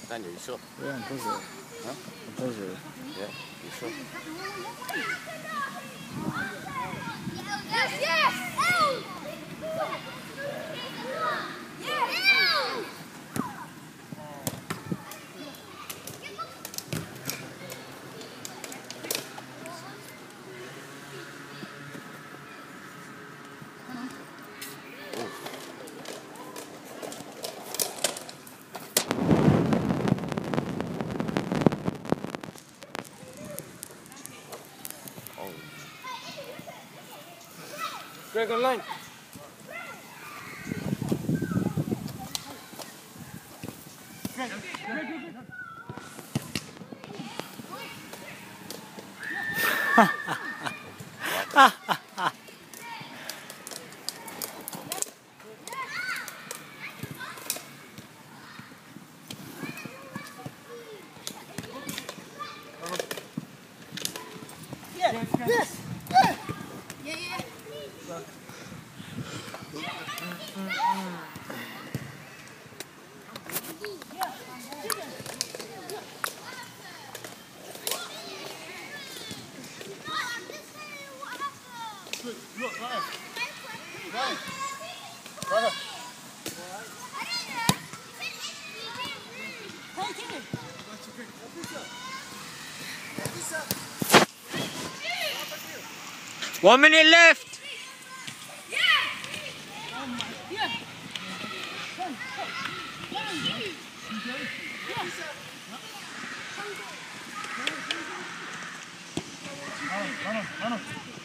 난 여기 있어. 왜 안 터져? 어? 안 터져. 예, 있어. Yes, yes! Greg online. Yes! Yeah. Look, Ryan. One minute left. Run on.